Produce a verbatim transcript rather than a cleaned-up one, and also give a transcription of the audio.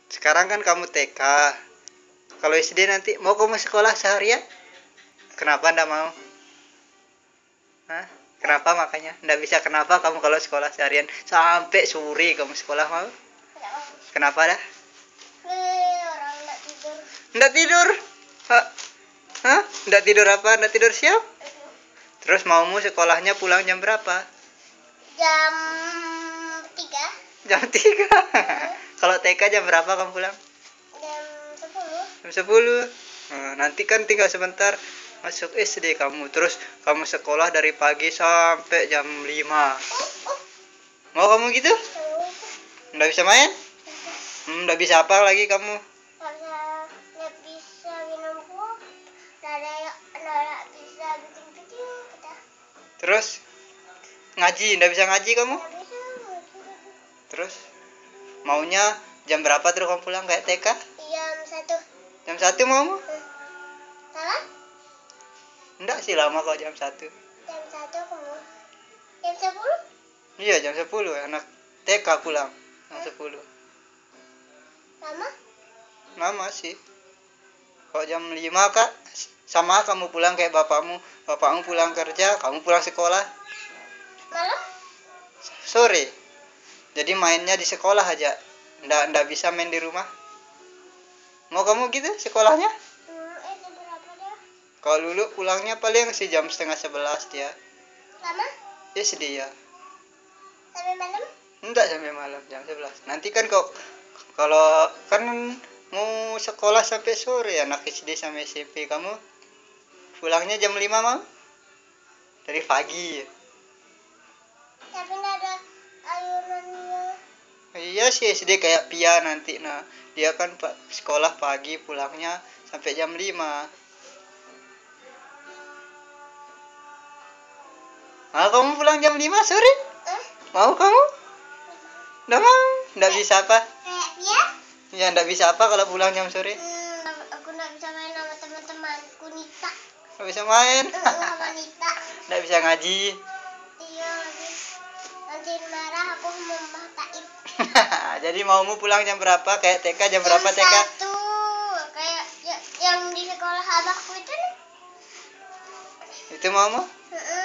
Sekarang kan kamu T K. Kalau S D nanti mau kamu sekolah seharian? Kenapa ndak mau? Hah? Kenapa makanya? Ndak bisa kenapa kamu kalau sekolah seharian sampai sore kamu sekolah mau? Kenapa dah? Orang nggak tidur. Ndak tidur? Hah? Hah? Ndak tidur apa? Ndak tidur siap? Terus maumu sekolahnya pulang jam berapa? Jam tiga. Jam tiga. Kalau T K jam berapa kamu pulang? Jam sepuluh. Jam sepuluh. Nah, nanti kan tinggal sebentar masuk S D kamu. Terus kamu sekolah dari pagi sampai jam lima. Mau kamu gitu? Nggak bisa main? Hmm, nggak bisa apa lagi kamu? Karena nggak bisa minum kopi. Nggak nggak bisa bikin video kita. Terus ngaji, nggak bisa ngaji kamu? Nggak bisa. Terus maunya jam berapa terus kamu pulang kayak T K? Jam satu. Jam satu maumu? Salah? Enggak sih lama kok jam satu. Jam satu kamu. Jam sepuluh? Iya jam sepuluh anak T K pulang jam sepuluh. Lama? Lama sih. Kok jam lima kak sama kamu pulang kayak bapakmu. Bapakmu pulang kerja, kamu pulang sekolah Malam? sore. Jadi mainnya di sekolah aja. Nggak, nggak bisa main di rumah. Mau kamu gitu sekolahnya? Hmm, eh jam berapa dia? Kalau dulu pulangnya paling sih jam setengah sebelas dia. Lama? Ya sedih ya. Sampai malam? Enggak sampai malam jam sebelas. Nanti kan kok kalau kan mau sekolah sampai sore anak S D sampai S M P kamu pulangnya jam lima mau? Dari pagi. Tapi nggak ada ayunannya. Iya sih S D kayak Pia nanti. Nah, dia kan pak sekolah pagi pulangnya sampai jam lima. Mau kamu pulang jam lima sore? Eh? Mau kamu? Nggak mau? Nggak bisa apa? Kayak dia? Ya nggak bisa apa kalau pulang jam sore? Hmm, aku nggak bisa main sama teman-temanku Nita. Nggak bisa main? Uh, sama Nita. Nggak bisa ngaji? Iya, nanti marah aku mau taib. Jadi maumu pulang jam berapa? Kayak T K jam berapa T K? Jam satu. Kayak ya, yang di sekolah abahku itu nih. Itu maumu? Uh-uh.